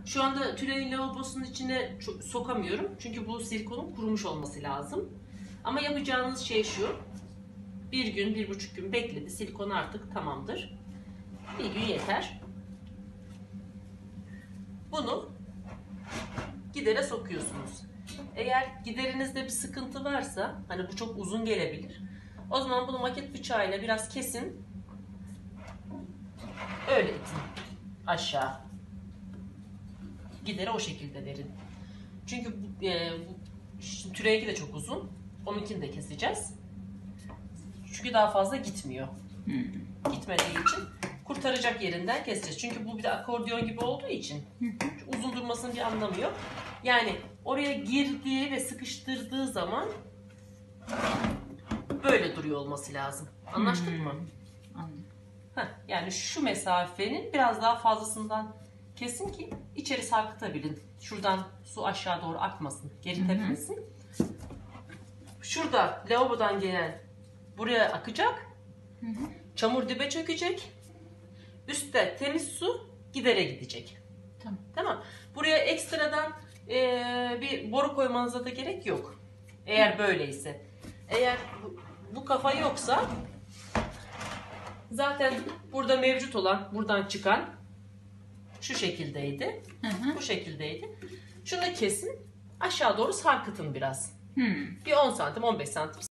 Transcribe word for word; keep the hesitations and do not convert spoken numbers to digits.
Şu anda Tülay'ın lavabosunun içine çok sokamıyorum. Çünkü bu silikonun kurumuş olması lazım. Ama yapacağınız şey şu. Bir gün, bir buçuk gün bekledi. Silikon artık tamamdır. Bir gün yeter. Bunu gidere sokuyorsunuz. Eğer giderinizde bir sıkıntı varsa, hani bu çok uzun gelebilir. O zaman bunu maket bıçağıyla biraz kesin. Öyle itin aşağı. Gideri o şekilde verin. Çünkü bu, e, bu Tülay'ınki de çok uzun. Onunkini de keseceğiz. Çünkü daha fazla gitmiyor. Hmm. Gitmediği için kurtaracak yerinden keseceğiz. Çünkü bu bir de akordeon gibi olduğu için uzun durmasının bir anlamı yok. Yani oraya girdiği ve sıkıştırdığı zaman böyle duruyor olması lazım. Anlaştık Hmm. mı? Anladım. Heh, yani şu mesafenin biraz daha fazlasından kesin ki içeri sarkıtabilin. Şuradan su aşağı doğru akmasın, geri tepmesin. Şurada lavabodan gelen buraya akacak. Hı hı. Çamur dibe çökecek. Üstte temiz su gidere gidecek. Tamam. Tamam. Buraya ekstradan eee, bir boru koymanıza da gerek yok. Eğer böyleyse. Eğer bu, bu kafa yoksa zaten burada mevcut olan, buradan çıkan şu şekildeydi. Hı hı. Bu şekildeydi. Şunu kesin. Aşağı doğru sarkıtın biraz. Hmm. Bir on santim, on beş santim